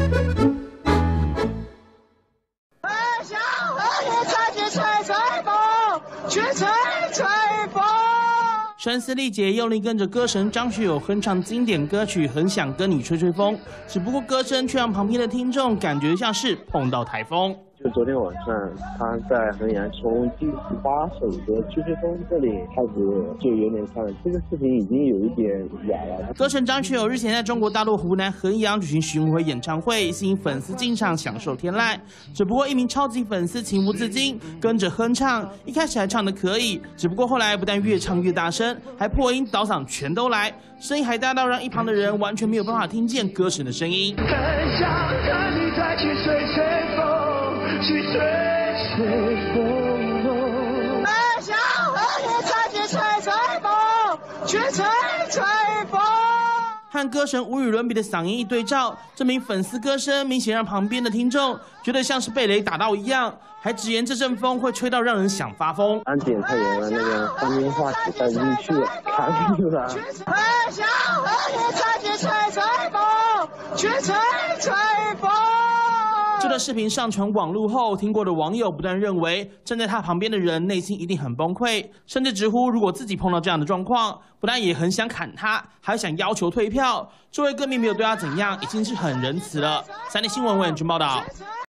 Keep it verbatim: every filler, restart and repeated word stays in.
想和你再去吹吹风，去吹吹风。 声嘶力竭，用力跟着歌神张学友哼唱经典歌曲《很想跟你吹吹风》，只不过歌声却让旁边的听众感觉像是碰到台风。 就昨天晚上，他在衡阳从第十八首歌《吹吹风》这里开始就有点看，这个视频已经有一点哑了。 歌神张学友日前在中国大陆湖南衡阳举行巡回演唱会，吸引粉丝进场享受天籁。只不过一名超级粉丝情不自禁跟着哼唱，一开始还唱得可以，只不过后来不但越唱越大声，还破音倒嗓全都来，声音还大到让一旁的人完全没有办法听见歌神的声音。 很想和你再去吹吹风。 去吹吹风，很想和你再去吹吹风，去吹吹风。 和歌神无与伦比的嗓音一对照，这名粉丝歌声明显让旁边的听众觉得像是被雷打到一样，还直言这阵风会吹到让人想发疯。 安检太严了，那个方言话题带不进去了，卡住了。 很想和你再去吹吹风，去吹吹风。 这段视频上传网络后，听过的网友不但认为站在他旁边的人内心一定很崩溃，甚至直呼如果自己碰到这样的状况，不但也很想砍他，还想要求退票。这位歌迷没有对他怎样，已经是很仁慈了。三立新闻为您报道。